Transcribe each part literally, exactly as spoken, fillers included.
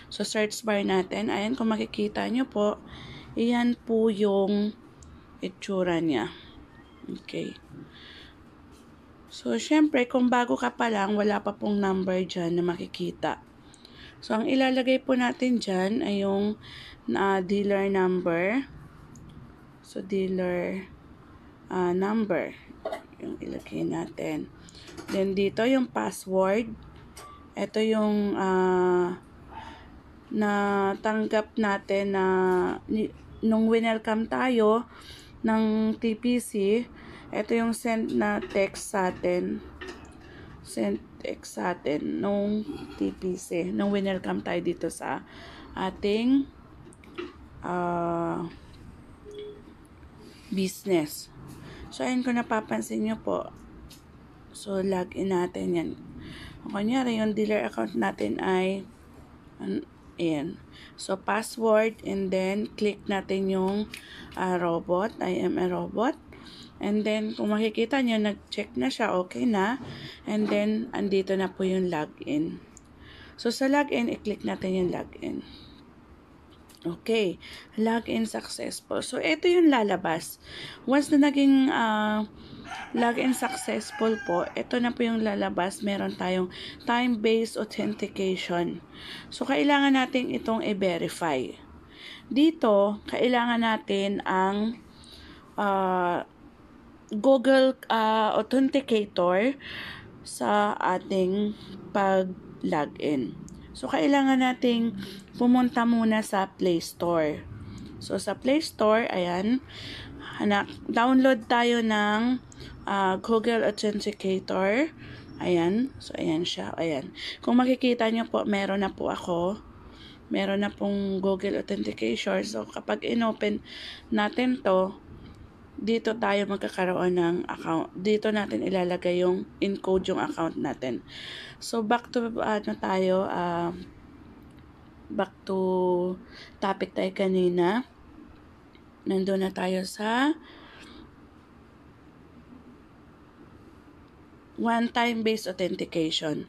So, search bar natin. Ayan, kung makikita nyo po, iyan po yung itsura niya. Okay. So, syempre, kung bago ka pa lang, wala pa pong number dyan na makikita. So, ang ilalagay po natin dyan ay yung uh, dealer number. So, dealer uh, number. Yung ilagay natin. Then, dito yung password. Ito yung uh, natanggap natin na nung winelcome tayo ng T P C. Ito yung send na text sa atin. Send text sa atin nung T P C. Nung winelcome tayo dito sa ating uh, business. So, ayun kung napapansin nyo po. So, login natin yan. Kunyari, yung dealer account natin ay ayan. So, password and then click natin yung uh, robot. I am a robot. And then, kung makikita nyo, nag-check na siya, okay na. And then, andito na po yung login. So, sa login, i-click natin yung login. Okay. Login successful. So, ito yung lalabas. Once na naging uh, login successful po, ito na po yung lalabas. Meron tayong time-based authentication. So, kailangan natin itong i-verify. Dito, kailangan natin ang uh, Google uh, Authenticator sa ating pag-login. So, kailangan nating pumunta muna sa Play Store. So, sa Play Store, ayan, hanak, download tayo ng uh, Google Authenticator. Ayan. So, ayan siya. Ayan. Kung makikita nyo po, meron na po ako. Meron na pong Google Authentication. So, kapag in-open natin to, dito tayo magkakaroon ng account. Dito natin ilalagay yung encode yung account natin. So, back to, ano tayo, uh, back to topic tayo kanina. Nandun na tayo sa one-time based authentication.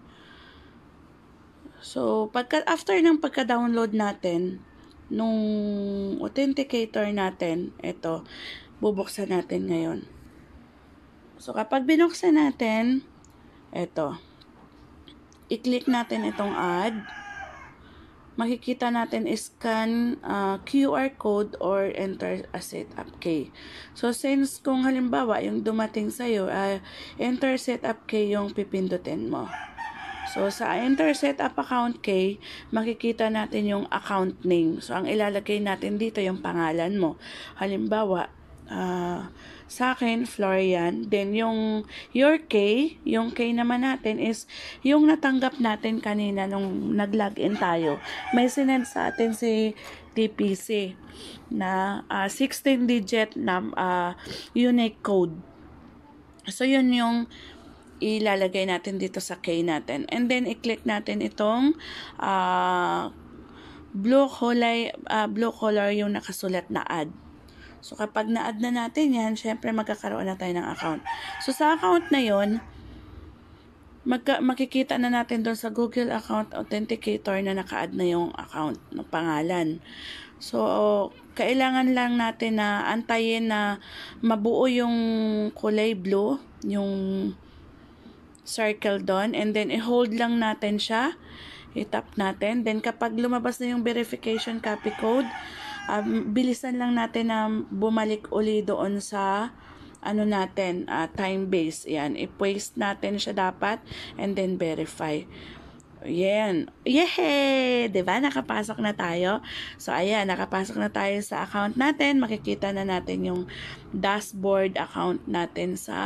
So, pagka, after ng pagka-download natin, nung authenticator natin, ito, bubuksan natin ngayon. So, kapag binuksan natin, ito, i-click natin itong add. Makikita natin scan uh, Q R code or enter a setup key. So, since kung halimbawa, yung dumating sa'yo, uh, enter setup key yung pipindutin mo. So, sa enter setup account key, makikita natin yung account name. So, ang ilalagay natin dito yung pangalan mo. Halimbawa, uh, sa akin, Florian. Then, yung your K, yung K naman natin is yung natanggap natin kanina nung nag-login tayo. May sinend sa atin si T P C na uh, sixteen digit na uh, unique code. So, yun yung ilalagay natin dito sa K natin. And then, i-click natin itong uh, blue color, uh, blue color yung nakasulat na add. So, kapag na-add na natin yan, syempre magkakaroon na tayo ng account. So, sa account na yon, magka, makikita na natin doon sa Google Account Authenticator na naka-add na yung account ng pangalan. So, kailangan lang natin na antayin na mabuo yung kulay blue, yung circle doon, and then i-hold lang natin siya, i-tap natin. Then, kapag lumabas na yung verification copy code, Um, bilisan lang natin na bumalik uli doon sa ano natin, uh, time base. Yan, i-paste natin siya dapat and then verify. Yan. Yehey! Diba? Nakapasok na tayo. So, ayan, nakapasok na tayo sa account natin. Makikita na natin yung dashboard account natin sa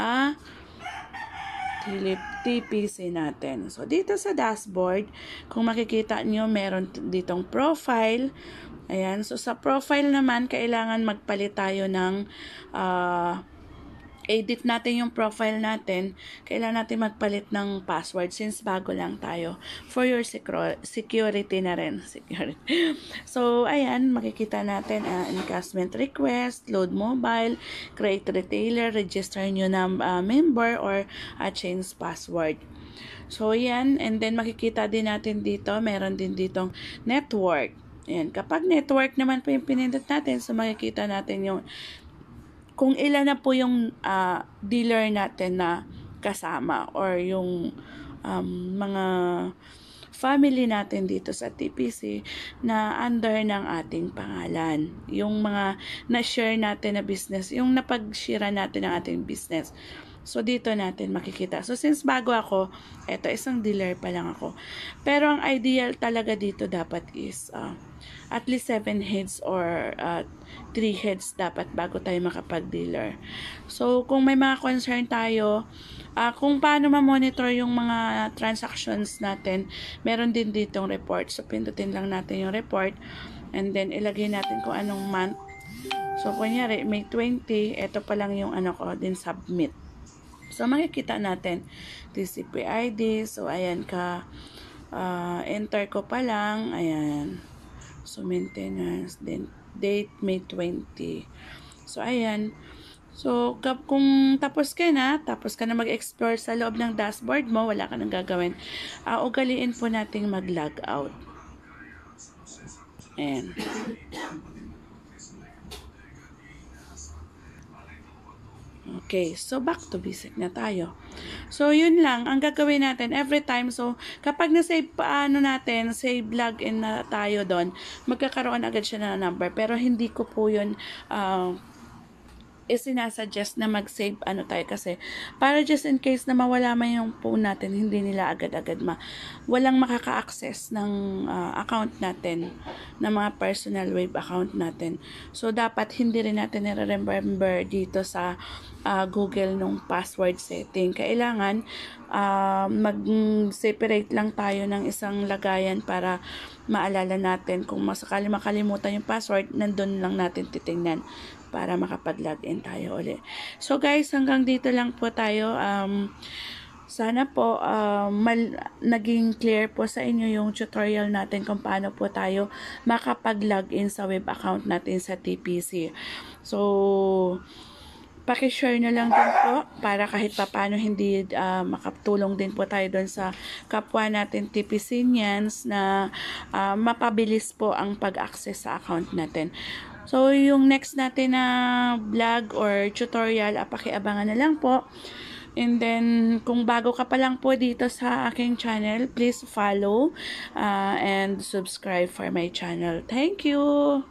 T P C natin. So, dito sa dashboard, kung makikita nyo, meron ditong profile. Ayan. So, sa profile naman, kailangan magpalit tayo ng uh, edit natin yung profile natin. Kailangan natin magpalit ng password since bago lang tayo. For your security na rin. Security. So, ayan. Makikita natin uh, encashment request, load mobile, create retailer, register nyo na uh, member, or uh, change password. So, yan. And then, makikita din natin dito, meron din ditong network. Ayan. Kapag network naman po yung pinindot natin, so makikita natin yung kung ilan na po yung uh, dealer natin na kasama or yung um, mga family natin dito sa T P C na under ng ating pangalan. Yung mga na-share natin na business, yung napag-share natin ng ating business. So, dito natin makikita. So, since bago ako, eto, isang dealer pa lang ako. Pero, ang ideal talaga dito dapat is uh, at least seven heads or uh, three heads dapat bago tayo makapag-dealer. So, kung may mga concern tayo, uh, kung paano ma-monitor yung mga transactions natin, meron din ditong report. So, pindutin lang natin yung report and then ilagay natin kung anong month. So, kunyari, May twenty, eto pa lang yung ano ko, din submit. So, makikita natin T C P I D. So, ayan ka. Uh, enter ko pa lang. Ayan. So, maintenance. Then, date May twenty. So, ayan. So, kung tapos ka na, tapos ka na mag-explore sa loob ng dashboard mo, wala ka nang gagawin. Uh, ugaliin po nating mag-log out. Ayan. Okay, so back to basic na tayo. So, yun lang, ang gagawin natin every time. So, kapag na-save paano natin, save login na tayo doon, magkakaroon agad siya na number. Pero hindi ko po yun uh, isinasuggest na mag-save ano tayo kasi para just in case na mawala man yung phone natin, hindi nila agad-agad ma walang makaka-access ng uh, account natin, ng mga personal wave account natin. So, dapat hindi rin natin nire-remember dito sa uh, Google nung password setting. Kailangan uh, mag-separate lang tayo ng isang lagayan para maalala natin. Kung masakali makalimutan yung password, nandun lang natin titingnan para makapag-login tayo ulit. So guys, hanggang dito lang po tayo. Um, sana po uh, mal naging clear po sa inyo yung tutorial natin kung paano po tayo makapag-login sa web account natin sa T P C. So, paki-share na lang din po para kahit pa paano hindi uh, makatulong din po tayo doon sa kapwa natin T P C-nians na uh, mapabilis po ang pag-access sa account natin. So, yung next natin na vlog or tutorial, ah, pakiabangan na lang po. And then, kung bago ka pa lang po dito sa aking channel, please follow uh, and subscribe for my channel. Thank you!